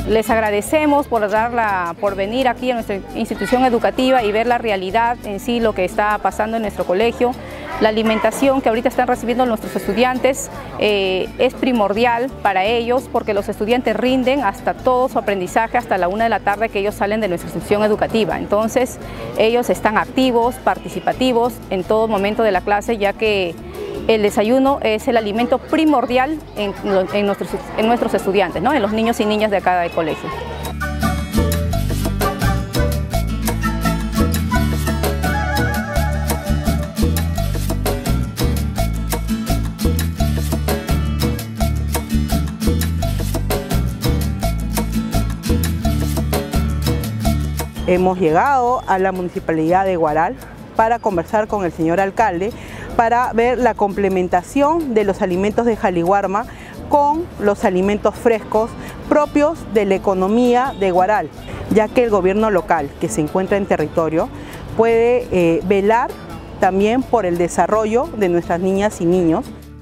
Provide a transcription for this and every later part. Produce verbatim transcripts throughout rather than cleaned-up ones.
Les agradecemos por, dar la, por venir aquí a nuestra institución educativa y ver la realidad en sí, lo que está pasando en nuestro colegio. La alimentación que ahorita están recibiendo nuestros estudiantes eh, es primordial para ellos porque los estudiantes rinden hasta todo su aprendizaje hasta la una de la tarde que ellos salen de nuestra institución educativa. Entonces ellos están activos, participativos en todo momento de la clase, ya que el desayuno es el alimento primordial en, en, nuestros, en nuestros estudiantes, ¿no? En los niños y niñas de cada colegio. Hemos llegado a la Municipalidad de Huaral para conversar con el señor alcalde para ver la complementación de los alimentos de Jaliwarma con los alimentos frescos propios de la economía de Huaral, ya que el gobierno local que se encuentra en territorio puede eh, velar también por el desarrollo de nuestras niñas y niños.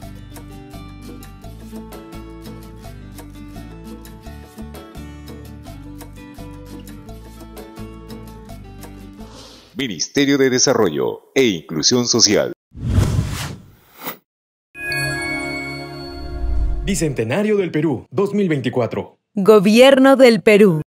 Ministerio de Desarrollo e Inclusión Social. Bicentenario del Perú, dos mil veinticuatro. Gobierno del Perú.